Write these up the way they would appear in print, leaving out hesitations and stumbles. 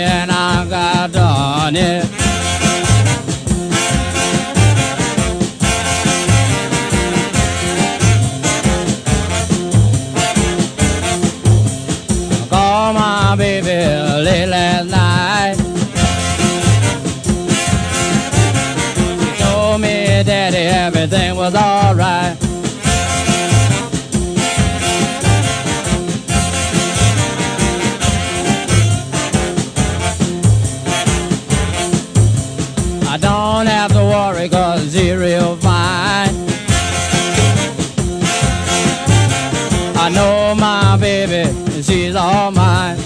and I got done it. I called my baby late last night. She told me, Daddy, everything was alright. I don't have to worry 'cause she's real fine. I know my baby, she's all mine.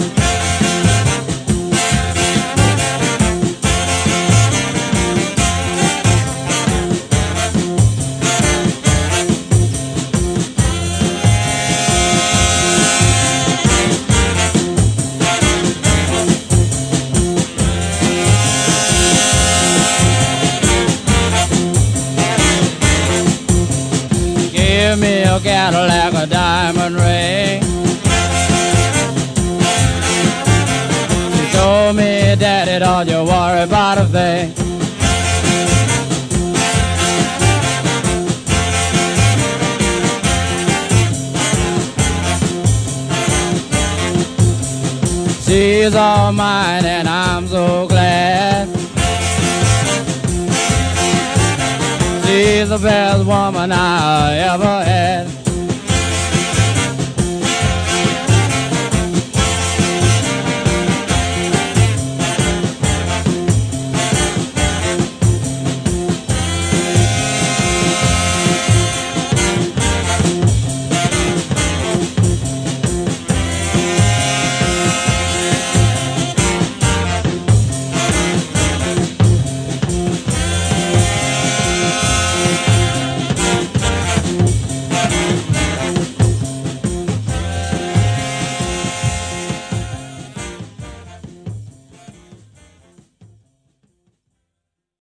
Give me a Cadillac, a diamond ring. She told me, Daddy, don't you worry about a thing. She's all mine and I'm so glad. She's the best woman I ever had.